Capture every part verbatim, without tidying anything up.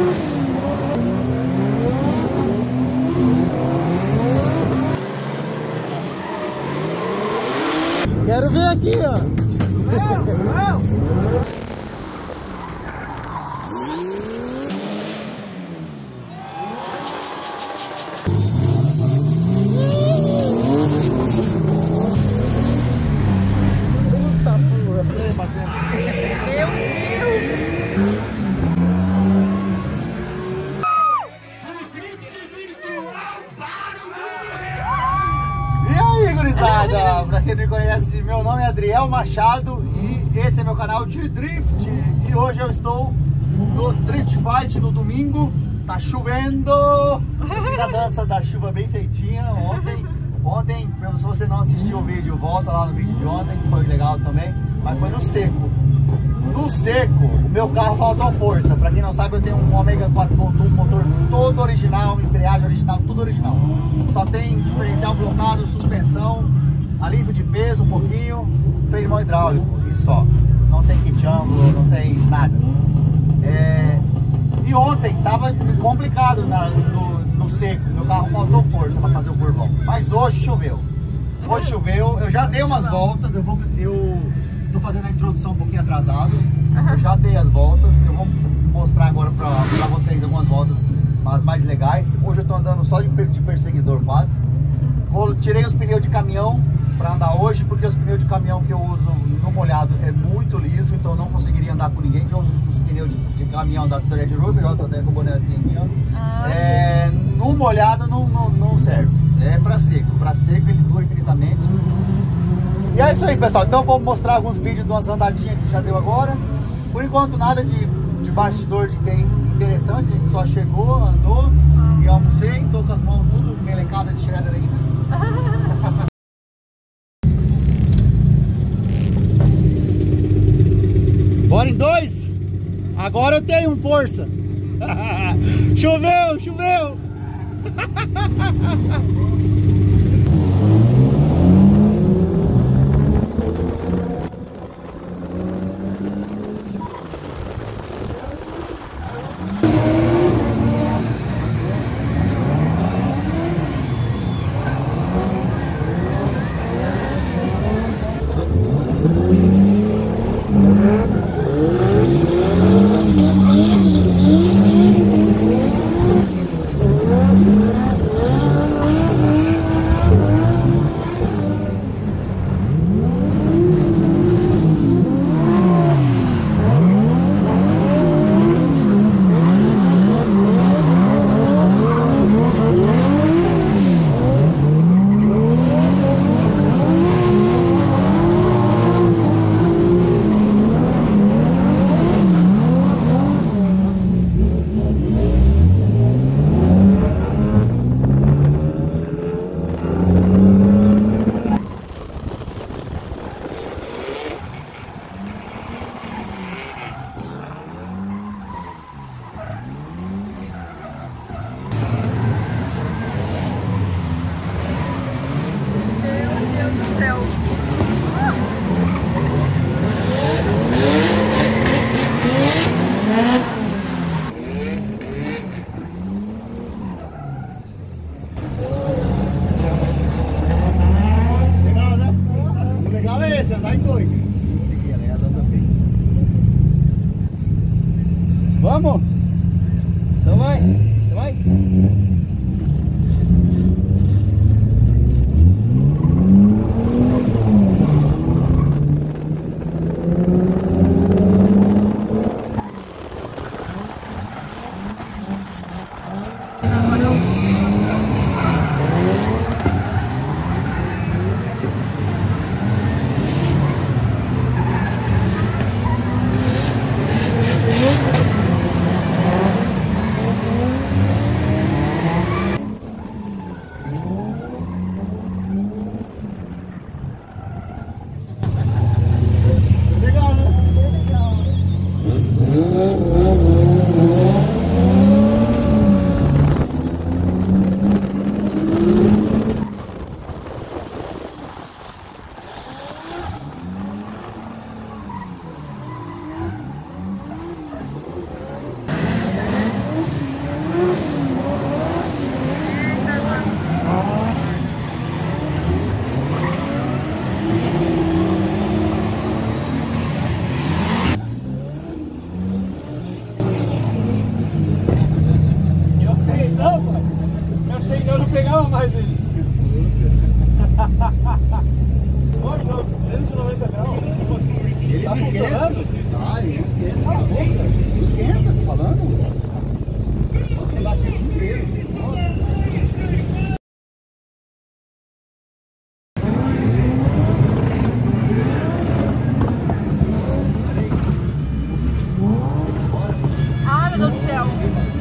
Quero ver aqui, ó. Não, não. Eita porra. Meu Deus! E aí, gurizada? Pra quem não me conhece, meu nome é Adriel Machado e esse é meu canal de Drift. E hoje eu estou no Drift Fight no domingo. Tá chovendo. Fiz a dança da chuva bem feitinha ontem. Ontem, se você não assistiu o vídeo, volta lá no vídeo de ontem, que foi legal também. Mas foi no seco. No seco, o meu carro faltou força. Pra quem não sabe, eu tenho um Omega quatro ponto um, motor todo original, embreagem original, tudo original. Só tem diferencial blocado, suspensão, alívio de peso um pouquinho, freio de mão hidráulico e só. Não tem kit ângulo, não tem nada. É... E ontem tava complicado na, no, no seco, meu carro faltou força para fazer o curvão. Mas hoje choveu. Hoje choveu, eu já dei umas voltas, eu vou... Eu... Tô fazendo a introdução um pouquinho atrasado. Eu já dei as voltas. Eu vou mostrar agora pra, pra vocês algumas voltas, as mais legais. Hoje eu tô andando só de, de perseguidor quase. Vou, tirei os pneus de caminhão pra andar hoje, porque os pneus de caminhão que eu uso no molhado é muito liso, então eu não conseguiria andar com ninguém, que eu uso os pneus de, de caminhão da Red Ruby, ó, tô até com o bonézinho aqui, ó. Ah, é, no molhado não, não, não serve. É pra seco. Pra seco ele dura infinitamente. E é isso aí, pessoal. Então vou mostrar alguns vídeos de umas andadinhas que já deu agora. Por enquanto nada de, de bastidor de interessante. A gente só chegou, andou e almocei. Tô com as mãos tudo melecadas de cheddar ainda. Bora em dois? Agora eu tenho força. Choveu, choveu. Vamos? Então vai, você vai? ama mais ele. Olha, não, trezentos e noventa graus. Ele Tá esquenta. funcionando? Ah, ele esquenta. Esquenta, tô falando. Nossa, ele bate o dia inteiro. Ai, meu Deus do céu.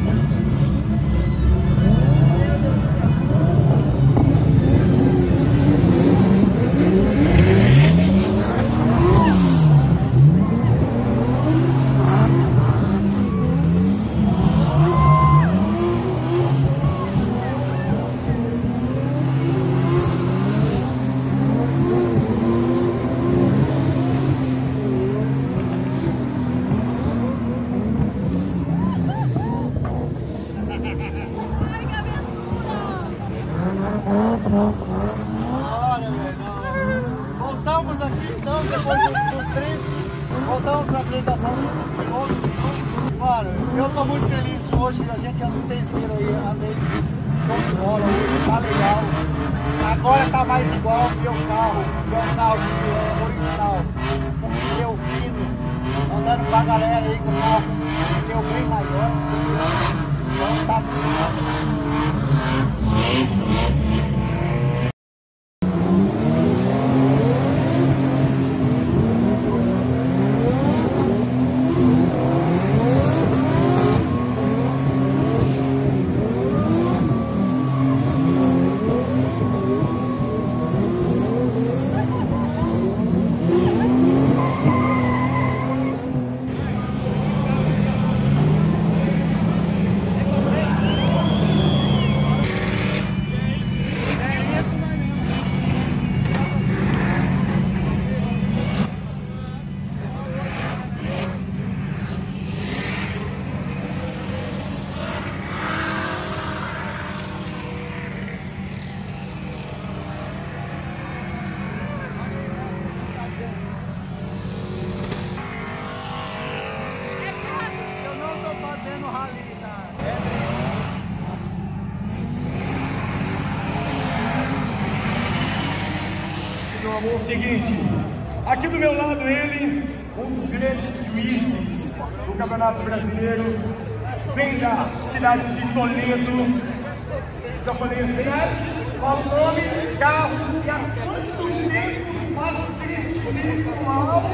Olha, velho. Voltamos aqui então, depois dos trinta. Voltamos para a apresentação dos pilotos. Mano, eu tô muito feliz hoje. A gente, vocês viram aí, andei show de bola hoje, tá legal. Agora tá mais igual o meu carro, meu carro que é original, com pneu fino, andando com a galera aí com o carro com pneu bem maior. Então tá muito Seguinte, aqui do meu lado ele, um dos grandes juízes do Campeonato Brasileiro, vem da cidade de Toledo. Já falei assim, fala o nome, carro e há quanto tempo faz drift virtual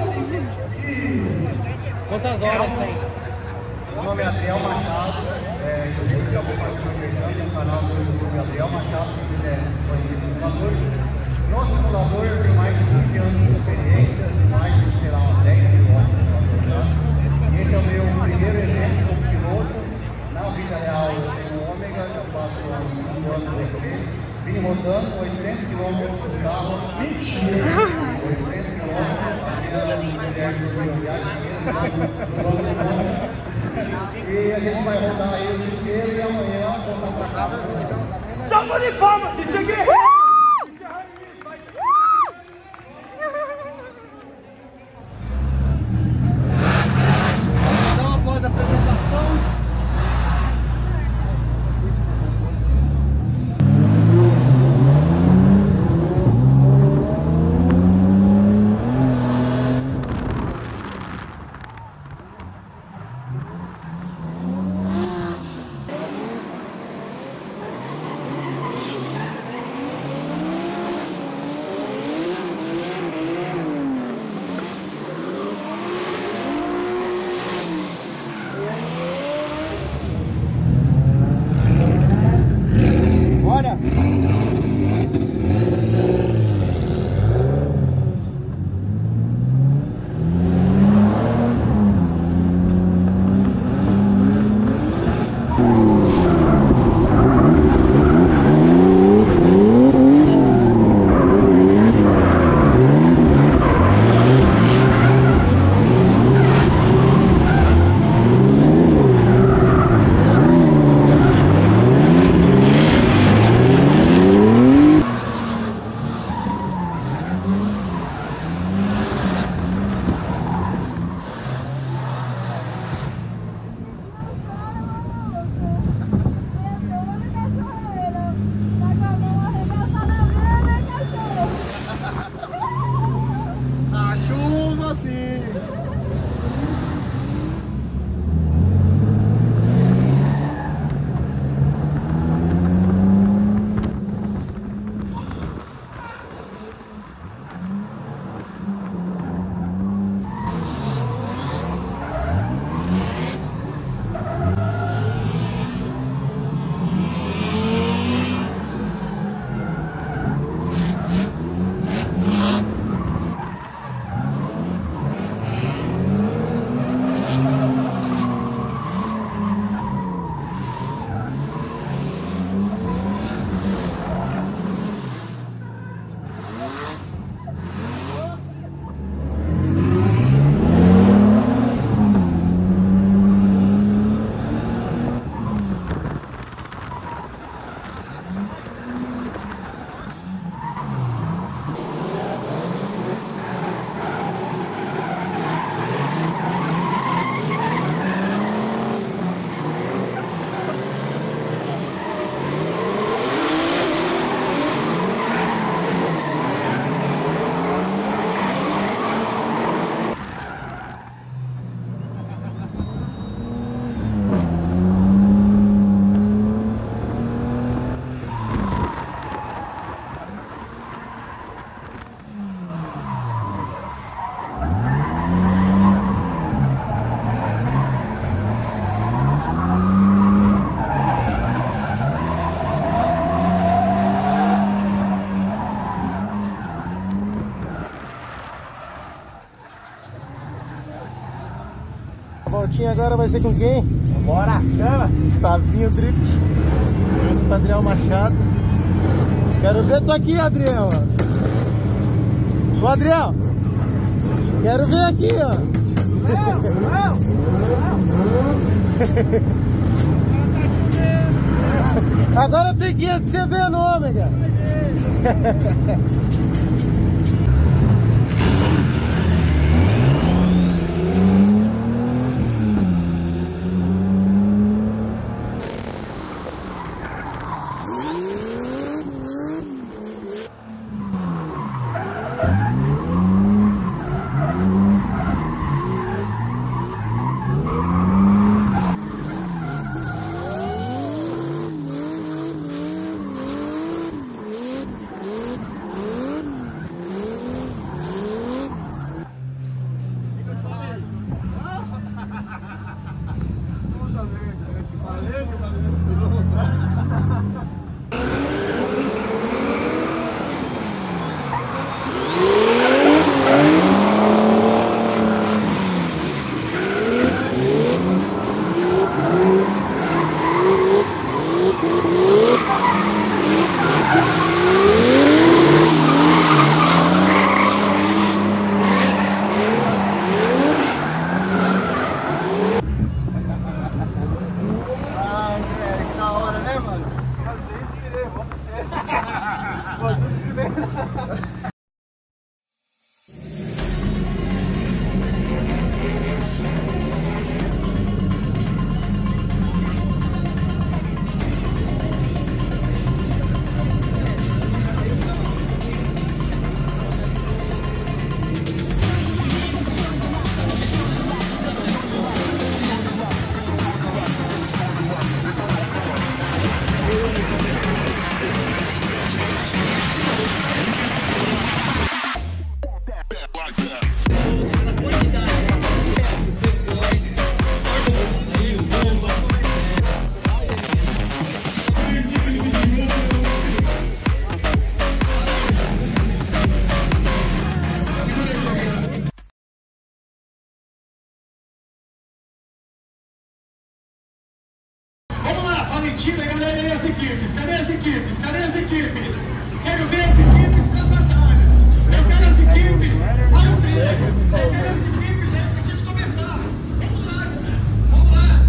e... Quantas horas tem? Meu nome é Adriel Machado, é, eu já vou fazer uma pergunta no canal do YouTube Adriel Machado, quem quiser conhecer os simuladores. No simulador eu tenho mais de quinze anos de experiência, mais de, sei lá, uns dez mil horas de simulador. Esse é o meu primeiro evento como piloto. Na vida real eu tenho um Ômega, já faço há uns cinco anos aqui. Vim rodando oitocentos quilômetros por carro. Mentira! oitocentos quilômetros, a minha mulher dormiu viagem inteira. E a gente vai rodar aí o dia inteiro e amanhã voltar para casa. Salva de palmas, se cheguei! Então, após a apresentação, voltinha agora vai ser com quem? Bora, chama! Gustavinho Drift, junto com o Adriel Machado. Quero ver tu aqui, Adriel. Ô, Adriel, quero ver aqui, ó. Não, não, não. Agora tem que ir de você ver no ômega. Valentina, galera, as equipes? Cadê as equipes? Cadê as equipes? Quero ver as equipes para as batalhas. Eu quero as equipes para o treino. Eu quero as equipes aí para a gente começar. Vamos lá, galera. Vamos lá.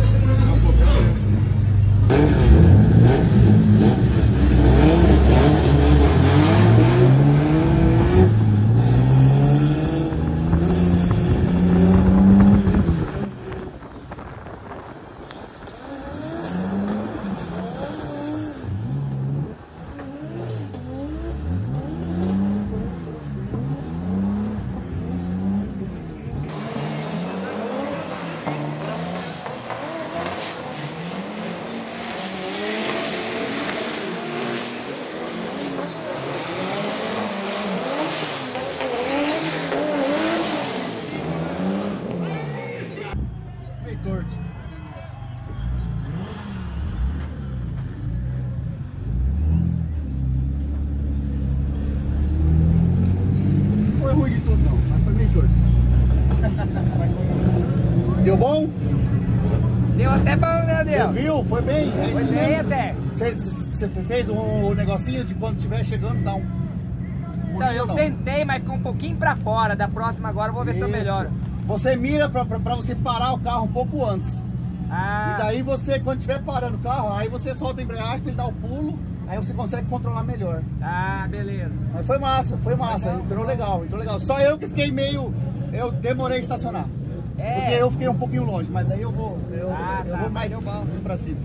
Deu bom? Deu até bom, né, Adriel? Você viu? Foi bem. É Foi isso bem mesmo. até. Você, você fez um, um negocinho de quando estiver chegando, dá um... Então, eu tentei, mas ficou um pouquinho pra fora. Da próxima agora eu vou ver Isso. se eu melhoro. Você mira pra, pra, pra você parar o carro um pouco antes. Ah. E daí você, quando estiver parando o carro, aí você solta a embreagem pra ele dar o pulo, aí você consegue controlar melhor. Ah, beleza. Mas foi massa, foi massa, Legal. entrou legal, entrou legal. Só eu que fiquei meio... Eu demorei a estacionar. É. Porque eu fiquei um pouquinho longe, mas daí eu vou, eu, Ah, eu tá, vou mais deu bom. pra cima.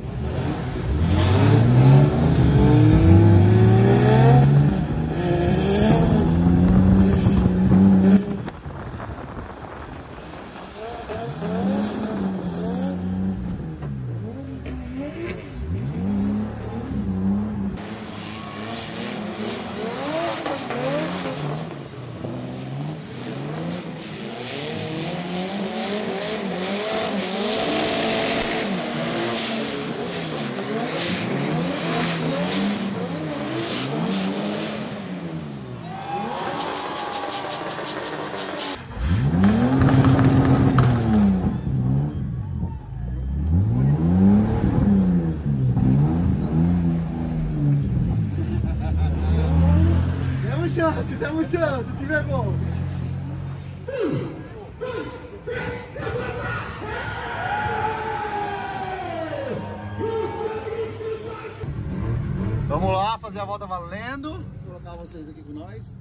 chance, se tiver gol. Vamos lá, fazer a volta valendo. Vou colocar vocês aqui com nós.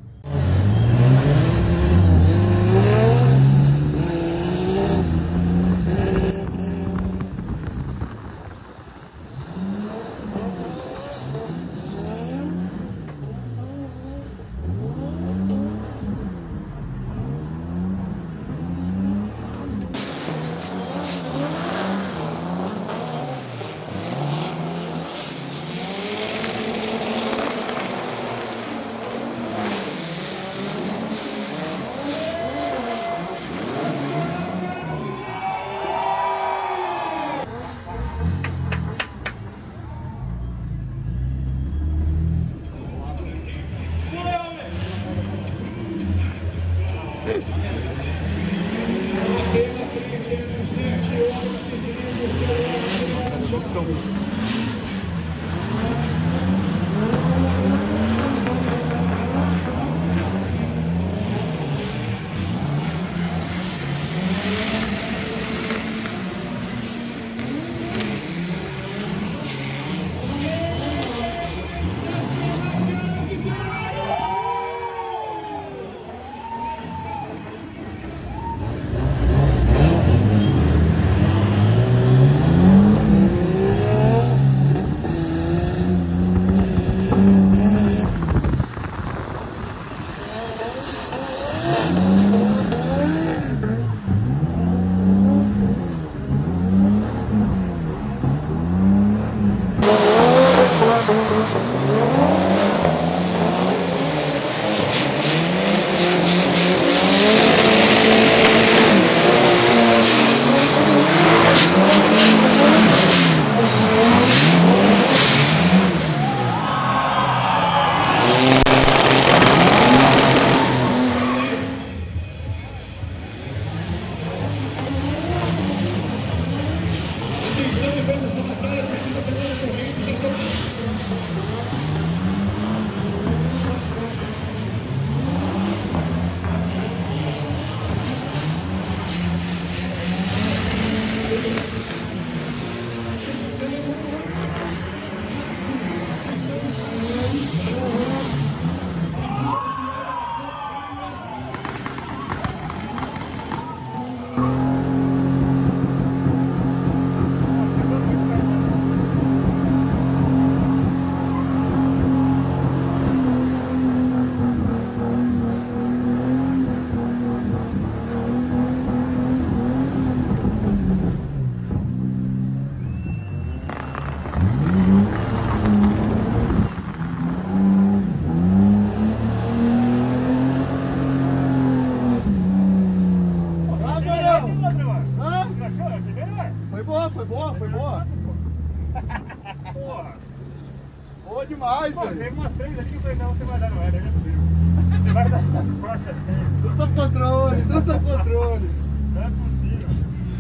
Boa demais, velho. velho. Teve umas três ali que eu falei, não, você vai dar, não é, não é possível. Você vai dar corta. Tudo sob controle, tudo sob controle. Não é possível.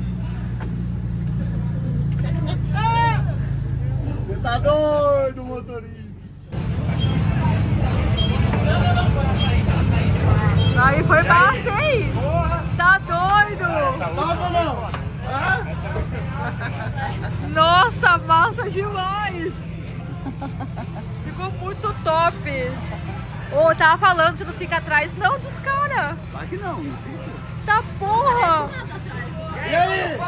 Você tá doido, motorista. Aí foi massa, hein? Tá doido? Topa ou não? Nossa, massa demais! Ficou muito top! Ô, oh, tava falando, você não fica atrás não dos caras! Vai que não, não fica. Tá porra! E aí?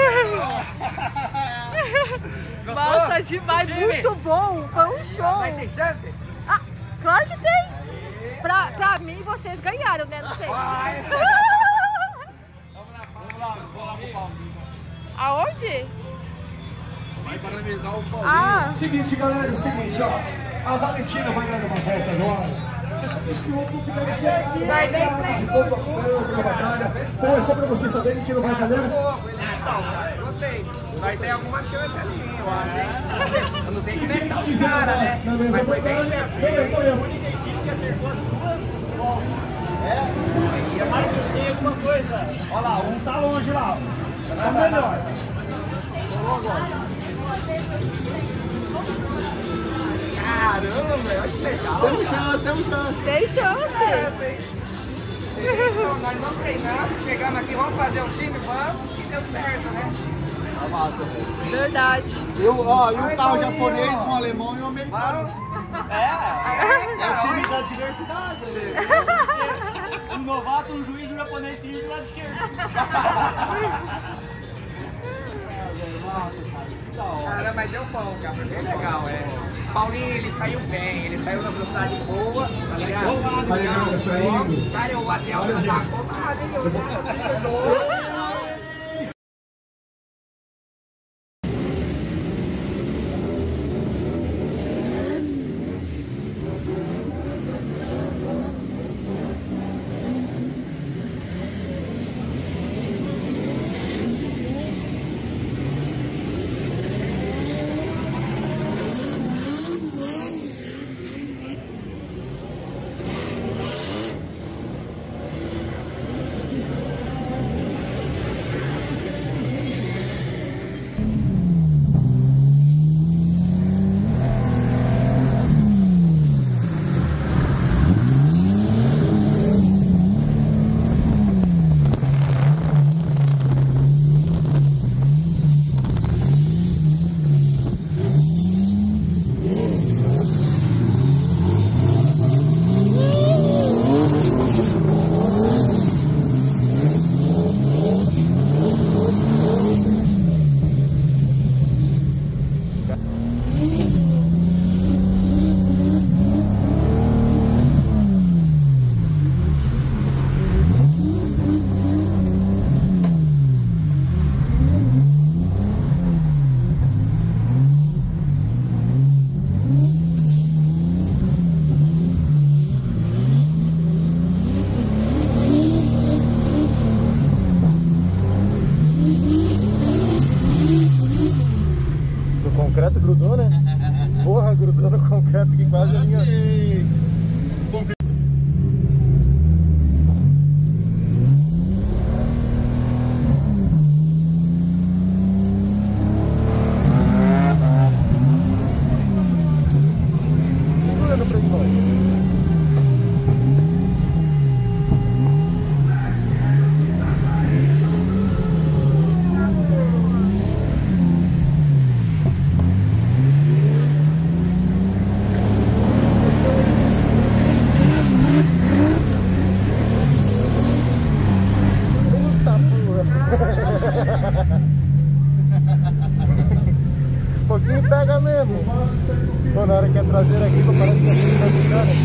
Massa demais, muito bom! Foi um show! Tem chance? Ah, claro que tem! Pra, pra mim, vocês ganharam, né? Não sei. Vamos lá, vamos lá pro palco. Aonde? Vai parabenizar o Paulinho. Ah, Seguinte, galera, é o seguinte, ó. A Valentina vai dando uma volta agora. Os pilotos vão ficar nesse aqui. vai bem, De pontuação pela batalha. Então é só pra vocês saberem que não vai valer. Gostei. Vai ter alguma chance ali, eu acho. Eu não sei inventar os caras, né? Na mesma Mas foi bem batalha. perto. Foi, foi, A única equipe que acertou as duas voltas. É? E a Marcos tem alguma coisa. Olha lá, um tá longe lá. Tá melhor. Caramba, velho, olha que legal. Temos chance, temos chance. tem chance! Então, nós vamos treinando, chegamos aqui, vamos fazer um time, vamos, e deu certo, né? Tá massa, velho. Verdade. Eu, ó, e um carro japonês, um alemão e um americano. É, É o time da diversidade. Um novato, um juiz, um japonês que vive do lado esquerdo. cara, mas deu bom, cara, foi bem legal, é. Paulinho, ele saiu bem, ele saiu na velocidade boa, tá ligado? Não, cara, o Adel tá colado, hein? Eu concreto grudou, né? Porra, grudou no concreto que quase a linha... Segura no freio. Um pouquinho pega mesmo. Pô, na hora que é traseira aqui, parece que a gente vai puxar, né?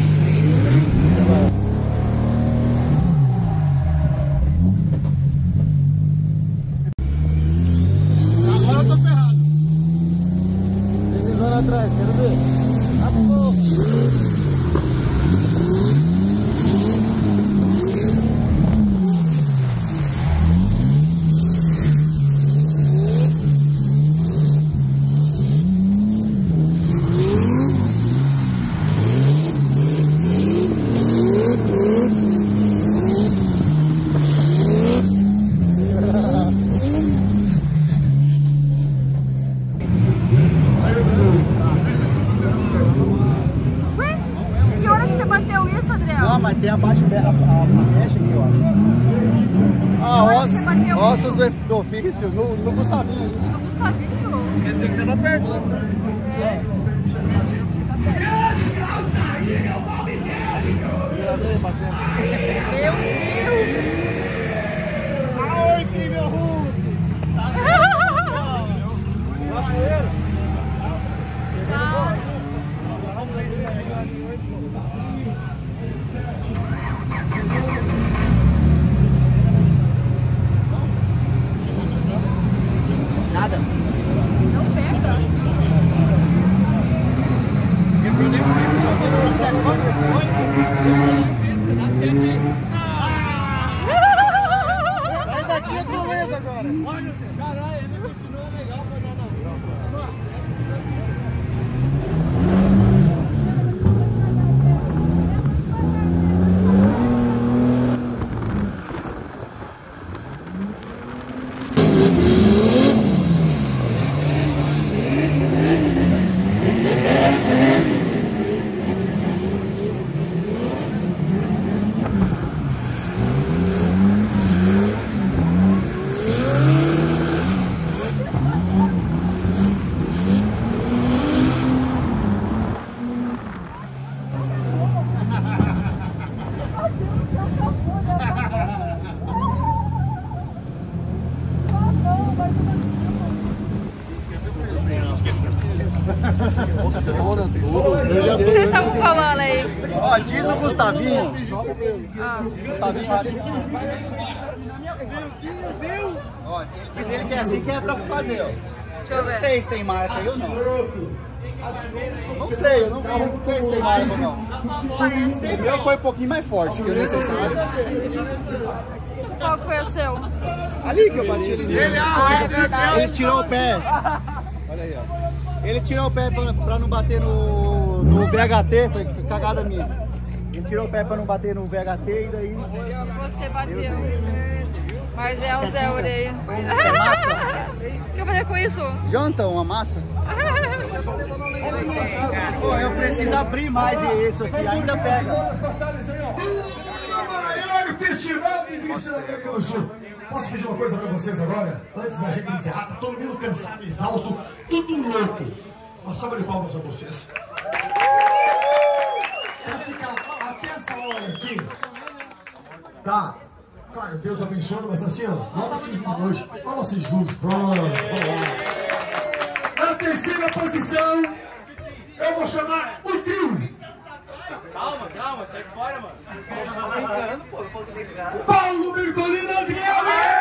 Agora eu tô ferrado. Tem lá atrás, quero ver. Ah, pô. Não, mas tem abaixo a, a, a mecha aqui, ó. Ah, ossos, ossos do, do ofício, no, no Gustavinho. No Gustavinho? Quer dizer que tava perto, né? É. Meu Deus! Ai, que meu ruim! Tá poeira? Tá. Vamos lá em cima aí. Nada. Não pega. O que vocês estavam falando aí? Ó, diz o Gustavinho. Ah. Gustavinho, acho. Ó, diz ele que é assim que é pra fazer, ó. Deixa eu Eu não ver. sei se tem marca aí ou não. Não sei, eu não, não sei se tem marca ou não. O meu foi um pouquinho mais forte que o necessário. Qual que foi o seu? Ali que eu bati ele nele. Ele tirou o pé. Olha aí, ó. Ele tirou o pé pra, pra não bater no, no V H T, foi cagada minha. Ele tirou o pé pra não bater no V H T e daí... Você bateu. Mas é o Zé Orei. É massa? O que eu vou fazer com isso? Janta uma massa? Pô, eu preciso abrir mais esse aqui, ainda pega. O maior festival de drift da América do Sul. Posso pedir uma coisa pra vocês agora? Antes da gente encerrar, tá todo mundo cansado, exausto, tudo louco. Uma salva de palmas a vocês. Pra ficar até essa hora aqui, tá? Claro, Deus abençoe, mas assim, ó, nove e quinze da noite. Fala, Jesus, pronto, vamos lá. Na terceira posição, eu vou chamar o trio. Calma, calma, sai fora, mano. Paulo Bertolino Adriano!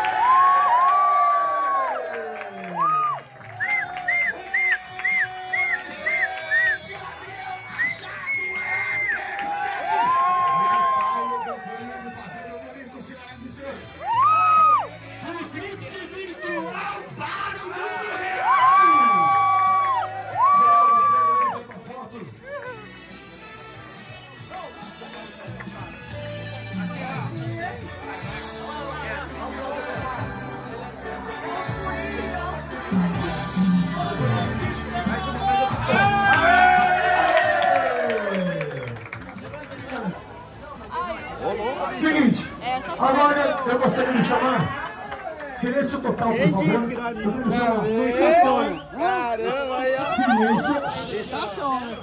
Seguinte, agora eu gostaria de chamar silêncio total, por favor. Eu quero chamar. Caramba, aí, ó. Silêncio. Estaciona.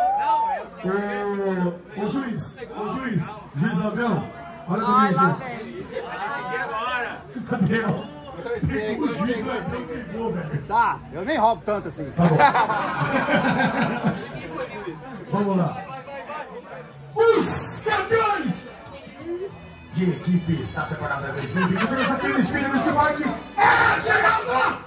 O, o juiz, o juiz, juiz Ladrão, olha Ai, pra lá mim aqui. vem. Cadê? O juiz Ladrão pegou, velho. Tá, eu nem roubo tanto assim. Tá bom. Vamos lá. Os campeões de equipe está preparada para dois mil e vinte e três aqui no Espírito do Parque. É chegando!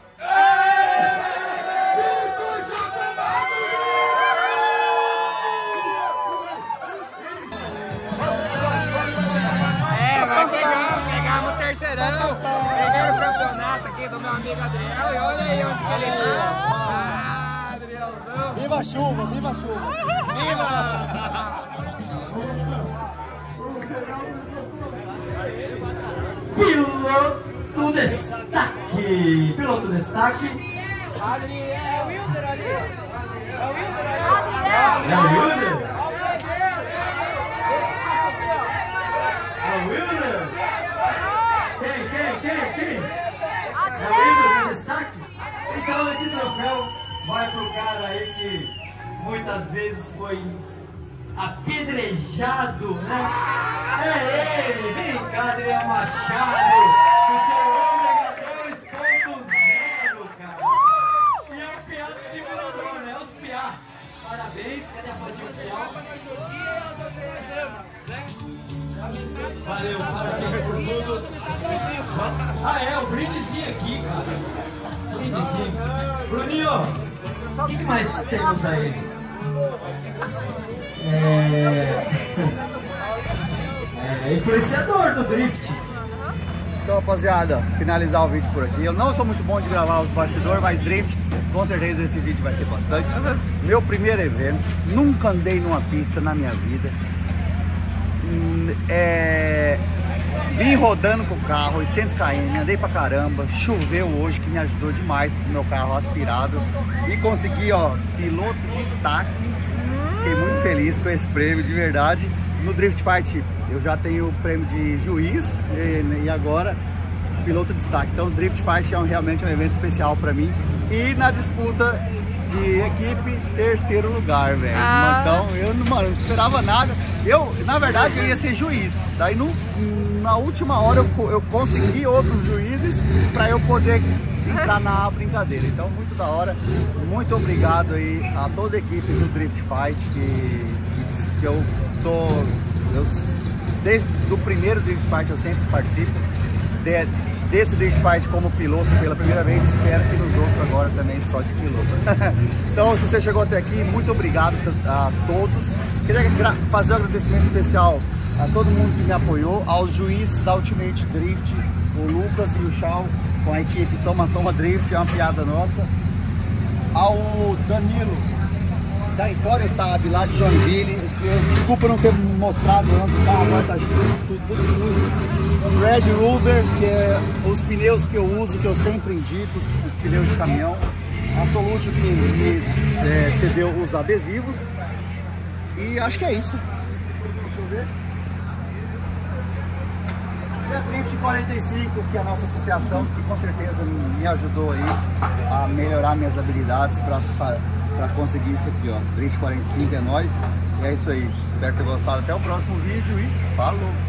É, vai pegar, pegamos o terceirão, pegaram o campeonato aqui do meu amigo Adriel e olha aí onde que ele tá. Ah, Adrielzão. Viva a chuva, viva a chuva. Viva! Piloto destaque! Piloto destaque! É o Wilder ali? É o Wilder ali? É o Wilder? É o Wilder? Quem, quem, quem, quem? É o Wilder no destaque? Então esse troféu vai pro cara aí que muitas vezes foi apedrejado, né? É ele, vem cá, Adriel Machado, o seu ômega dois ponto zero, cara. E é o piá do simulador, né? Os piá. Parabéns, cadê a fotinha oficial? Valeu, parabéns por tudo. Ah, é, o brindezinho aqui, cara. Brindezinho. Bruninho, o que mais temos aí? É... é influenciador do drift. Então, rapaziada, finalizar o vídeo por aqui. Eu não sou muito bom de gravar os bastidores, mas drift, com certeza esse vídeo vai ter bastante. Meu primeiro evento, nunca andei numa pista na minha vida. É... Vim rodando com o carro, oitocentos quilômetros, andei pra caramba, choveu hoje, que me ajudou demais com o meu carro aspirado. E consegui, ó, piloto de destaque. Fiquei muito feliz com esse prêmio, de verdade. No Drift Fight eu já tenho o prêmio de juiz e, e agora piloto de destaque. Então o Drift Fight é um, realmente um evento especial para mim. E na disputa de equipe, terceiro lugar, velho. Ah. Então eu mano, não esperava nada. Eu, na verdade, eu ia ser juiz. Daí no, na última hora eu, eu consegui outros juízes para eu poder entrar na brincadeira. Então, muito da hora. Muito obrigado aí a toda a equipe do Drift Fight, que, que eu sou... Eu, desde o primeiro Drift Fight eu sempre participo. De, desse Drift Fight como piloto pela primeira vez, espero que nos outros agora também só de piloto. Então, se você chegou até aqui, muito obrigado a todos. Queria fazer um agradecimento especial a todo mundo que me apoiou, aos juízes da Ultimate Drift, o Lucas e o Chau, com a equipe Toma Toma Drift, é uma piada nossa. Ao Danilo, da Empório Tab, lá de Joinville, desculpa não ter mostrado antes, tá? Agora tá tudo, tudo sujo. Red Ruber, que é os pneus que eu uso, que eu sempre indico, os, os pneus de caminhão. A Solute que me é, cedeu os adesivos. E acho que é isso. Deixa eu ver. E a Drift quarenta e cinco, que é a nossa associação, que com certeza me ajudou aí a melhorar minhas habilidades para conseguir isso aqui, ó. Drift quarenta e cinco é nóis. E é isso aí. Espero ter gostado. Até o próximo vídeo e falou!